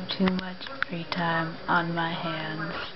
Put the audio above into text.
have too much free time on my hands.